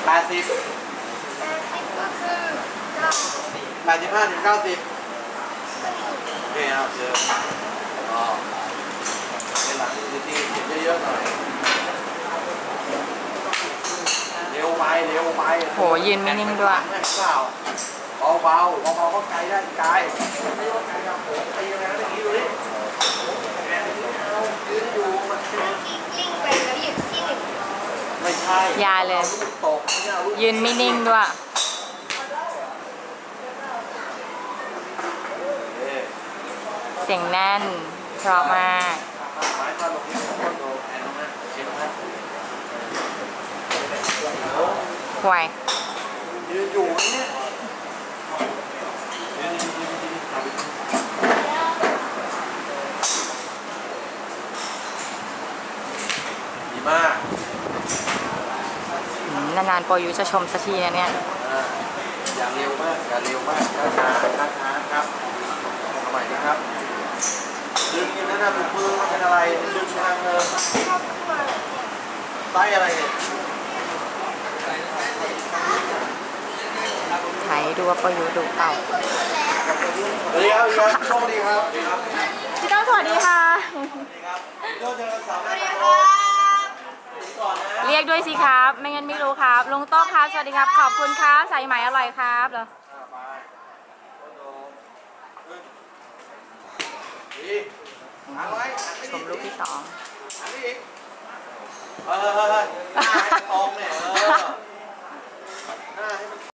80 ก็คือ 85 ถึง 90โอเคครับเจออ๋อเป็นหลังดีๆเขียนเยอะๆหน่อยเร็วไปโหยืนไม่นิ่งด้วยเบาก็ไกลได้ไกลไม่ว่าไกลกับผมตีอะไรนะเมื่อกี้ดูดิยืนอยู่มันกลิ้งไปแล้วหยุดที่หนึ่งไม่ใช่ยาเลยตกยืนไม่นิ่งด้วยเสียงแน่นเพราะมากห่วยยืนอยู่เนี่ยดีมากนานๆโปรยุจะชมสักทีนะเนี่ยอย่าเร็วมากช้าครับทำไมนะครับดึงอย่างนั้นนะถูกมือมันเป็นอะไรดึงทางไส้อะไรเนี่ยไถดูว่าโปรยุดุเปล่าสวัสดีครับโชคดีครับพี่ต้องสวัสดีค่ะเรียกด้วยสิครับไม่งั้นไม่รู้ครับลุงโต้ครับสวัสดีครับขอบคุณครับสายไหมอร่อยครับเหรอชมลูกที่2 ตรงเนี่ย